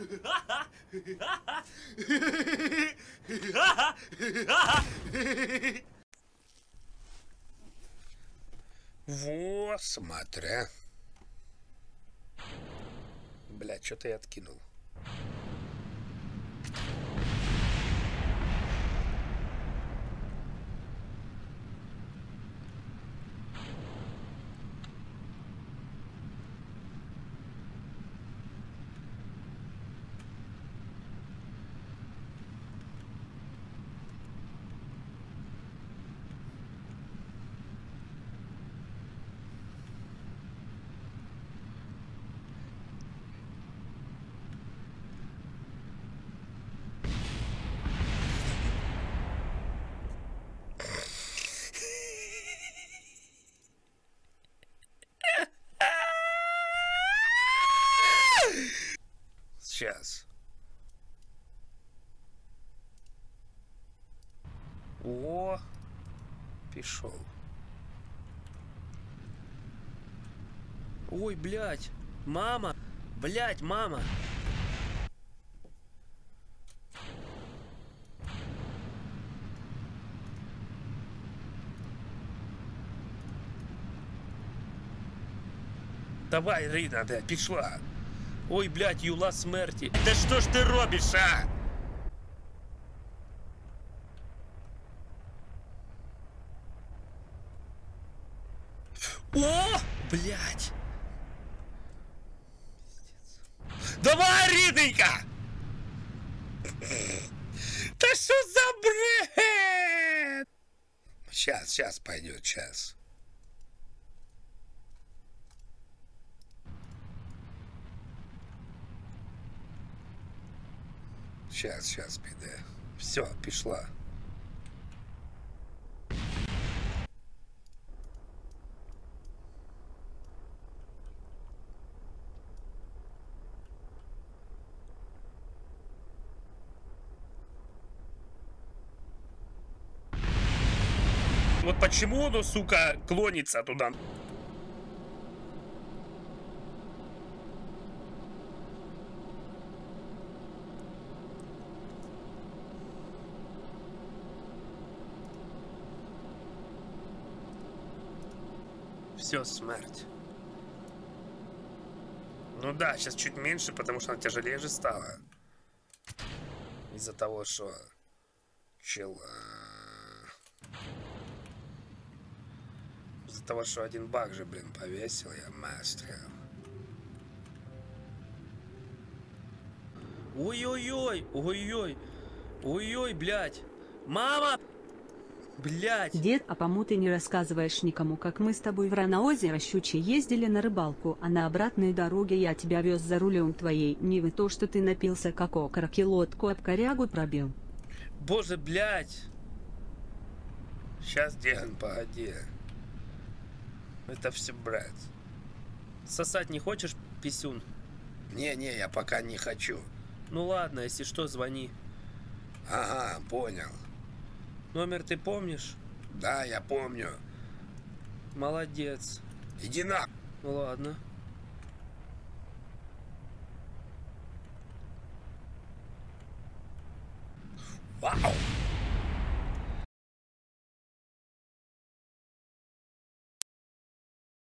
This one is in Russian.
Во, смотря. Блядь, что-то я откинул. Сейчас. О, пішов. Ой, блядь, мама, блядь, мама. Давай, Рина, да, пішла. Ой, блядь, юла смерті. Та що ж ти робиш, а? О, блядь. Давай, Риденька! Да что за бред? Сейчас пойдет, сейчас. Сейчас піде. Все, пішла. Вот почему оно, сука, клонится туда? Все, смерть. Ну да, сейчас чуть меньше, потому что она тяжелее же стала. Из-за того, что... Из-за того, что один баг же, блин, повесил я мастер. Ой-ой-ой, ой-ой, ой-ой, блядь, мама, блядь. Дед, а почему ты не рассказываешь никому, как мы с тобой в Раноозеро Щучье ездили на рыбалку, а на обратной дороге я тебя вез за рулем твоей Нивы, то, что ты напился как окорок и лодку об корягу пробил? Боже, блядь. Сейчас, Диан, погоди. Это все, брат. Сосать не хочешь, писюн? Не, я пока не хочу. Ну ладно, если что, звони. Ага, понял. Номер ты помнишь? Да, я помню. Молодец. Иди на... Ну ладно. Вау!